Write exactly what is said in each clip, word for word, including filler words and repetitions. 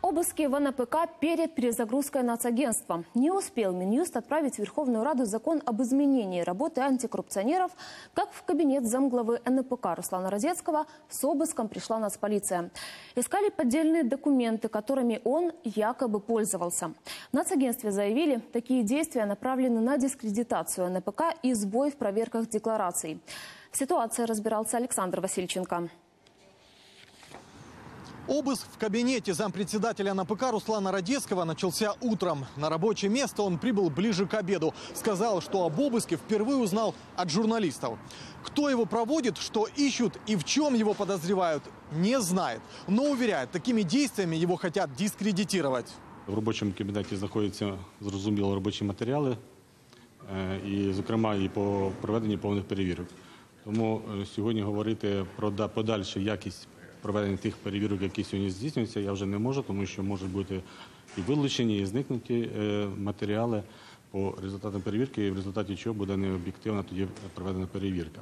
Обыски в эн пэ ка перед перезагрузкой нацагентства. Не успел Минюст отправить в Верховную Раду закон об изменении работы антикоррупционеров, как в кабинет замглавы эн пэ ка Руслана Радецкого с обыском пришла нацполиция. Искали поддельные документы, которыми он якобы пользовался. В нацагентстве заявили, такие действия направлены на дискредитацию эн пэ ка и сбой в проверках деклараций. В ситуации разбирался Александр Васильченко. Обыск в кабинете зампредседателя эн пэ ка Руслана Радецкого начался утром. На рабочее место он прибыл ближе к обеду. Сказал, что об обыске впервые узнал от журналистов. Кто его проводит, что ищут и в чем его подозревают, не знает. Но уверяет, такими действиями его хотят дискредитировать. В робочому кабінеті знаходяться, зрозуміло, робочі матеріали, і, зокрема, і по проведенню повних перевірок. Тому сьогодні говорити про подальшу якість проведення тих перевірок, які сьогодні здійснюються, я вже не можу, тому що можуть бути і вилучені, і зникнуті матеріали по результатам перевірки, і в результаті чого буде необ'єктивна тоді проведена перевірка.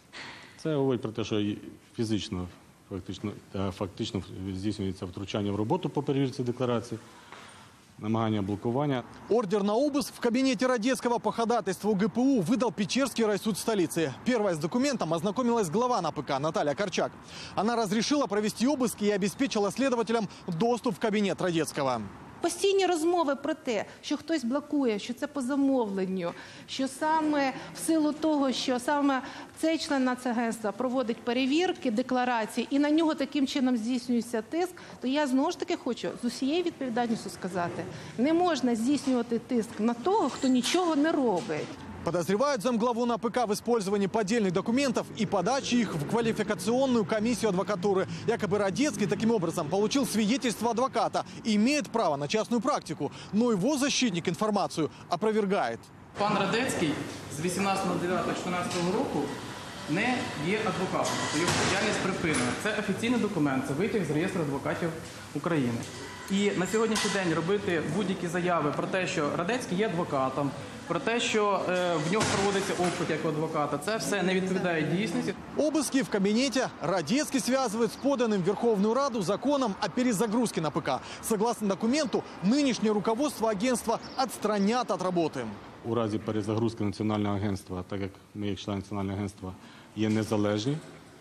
Це говорить про те, що фізично, фактично, фактично здійснюється втручання в роботу по перевірці декларацій, намагання блокування. Ордер на обыск в кабинете Радецкого по ходатайству гэ пэ у выдал Печерский райсуд столицы. Первая с документом ознакомилась глава эн пэ ка Наталья Корчак. Она разрешила провести обыск и обеспечила следователям доступ в кабинет Радецкого. Постійні розмови про те, що хтось блокує, що це по замовленню, що саме в силу того, що саме цей член нацагентства проводить перевірки, декларації, і на нього таким чином здійснюється тиск, то я знову ж таки хочу з усією відповідальністю сказати, не можна здійснювати тиск на того, хто нічого не робить. Подозревают замглаву эн пэ ка в использовании поддельных документов и подаче их в квалификационную комиссию адвокатуры. Якобы Радецкий таким образом получил свидетельство адвоката и имеет право на частную практику. Но его защитник информацию опровергает. Пан Радецький з вісімнадцятого дев'ятого дві тисячі чотирнадцятого року не є адвокатом, тобто його діяльність припинена. Це офіційний документ, це витяг з реєстру адвокатів України. І на сьогоднішній день робити будь-які заяви про те, що Радецький є адвокатом, про те, що е, в нього проводиться обшук як у адвоката, це все не відповідає дійсності. Обыски в кабинете Радецкий связывает с поданным в Верховную Раду законом о перезагрузке эн пэ ка. Согласно документу, нынешнее руководство агентства отстранят от работы. У разі перезагрузки Національного агентства, так як ми, як члени Національного агентства, є незалежні,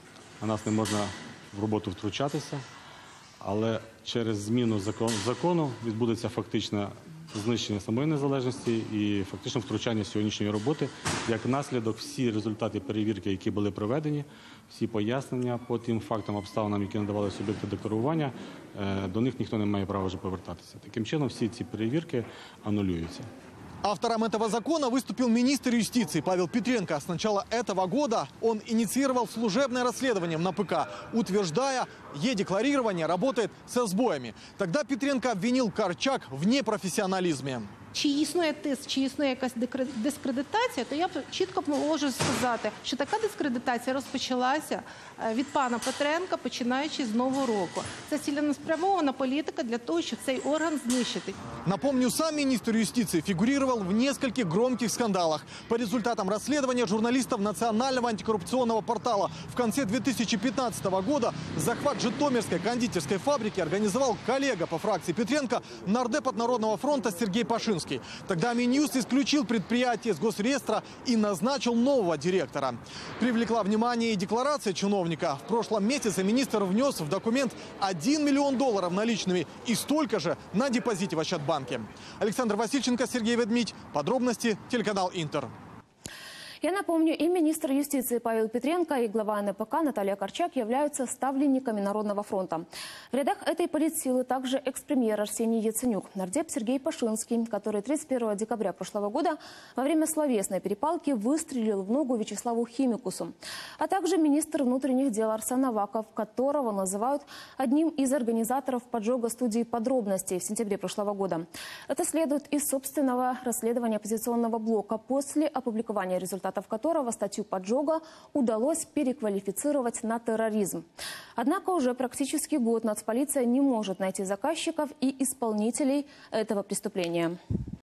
а нас не можна в роботу втручатися, але через зміну закону, закону відбудеться фактичне знищення самої незалежності і фактично втручання сьогоднішньої роботи. Як наслідок, всі результати перевірки, які були проведені, всі пояснення по тим фактам, обставинам, які надавали суб'єкти декларування, до них ніхто не має права вже повертатися. Таким чином, всі ці перевірки анулюються. Автором этого закона выступил министр юстиции Павел Петренко. С начала этого года он инициировал служебное расследование в эн пэ ка, утверждая, е-декларирование работает со сбоями. Тогда Петренко обвинил Корчак в непрофессионализме. Чи існує тиск, чи існує якась дискредитація, то я чітко можу сказати, що така дискредитація розпочалася від пана Петренка, починаючи з Нового року. Це цілеспрямована політика для того, щоб цей орган знищити. Напомню, сам министр юстиции фигурировал в нескольких громких скандалах. По результатам расследования журналистов Национального антикоррупционного портала в конце две тысячи пятнадцатого года захват житомирской кондитерской фабрики организовал коллега по фракции Петренко, нардеп от Народного фронта Сергей Пашинский. Тогда Минюст исключил предприятие с госреестра и назначил нового директора. Привлекла внимание и декларация чиновника. В прошлом месяце министр внес в документ один миллион долларов наличными и столько же на депозите в Ощадбанке. Александр Васильченко, Сергей Ведмидь. Подробности телеканал Интер. Я напомню, и министр юстиции Павел Петренко, и глава эн пэ ка Наталья Корчак являются ставленниками Народного фронта. В рядах этой политсилы также экс-премьер Арсений Яценюк, нардеп Сергей Пашинский, который тридцать первого декабря прошлого года во время словесной перепалки выстрелил в ногу Вячеславу Химикусу, а также министр внутренних дел Арсен Аваков, которого называют одним из организаторов поджога студии «Подробностей» в сентябре прошлого года. Это следует из собственного расследования оппозиционного блока после опубликования результатов, в которого статью поджога удалось переквалифицировать на терроризм. Однако уже практически год нацполиция не может найти заказчиков и исполнителей этого преступления.